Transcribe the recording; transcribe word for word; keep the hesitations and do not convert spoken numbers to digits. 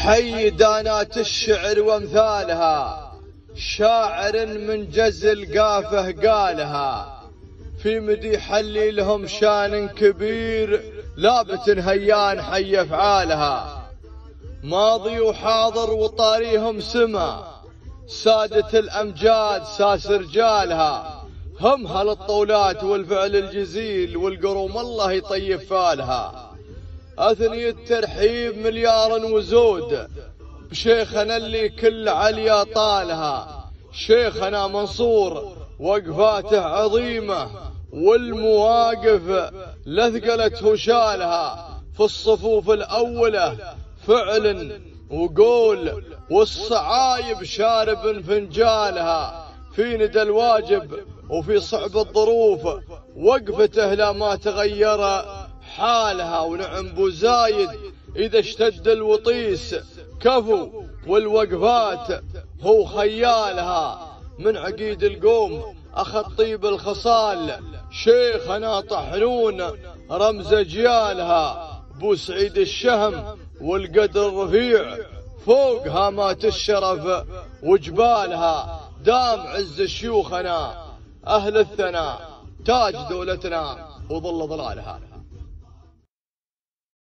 حي دانات الشعر وامثالها، شاعر من جزل قافه قالها، في مديح اللي لهم شان كبير، لابت هيان حي افعالها. ماضي وحاضر وطاريهم سما، سادة الامجاد ساس رجالها، هم هالطولات والفعل الجزيل، والقروم الله يطيب فالها. اثني الترحيب مليار وزود بشيخنا اللي كل عليا طالها، شيخنا منصور وقفاته عظيمة، والمواقف لثقلت وشالها، في الصفوف الأولى فعل وقول، والصعايب شارب فنجالها، في ندى الواجب وفي صعب الظروف، وقفته لا ما تغير حالها. ونعم بو زايد إذا اشتد الوطيس كفو، والوقفات هو خيالها، من عقيد القوم أخذ طيب الخصال، شيخنا طحنون رمز أجيالها. بو سعيد الشهم والقدر الرفيع، فوق هامات الشرف وجبالها، دام عز شيوخنا أهل الثناء، تاج دولتنا وظل ظلالها.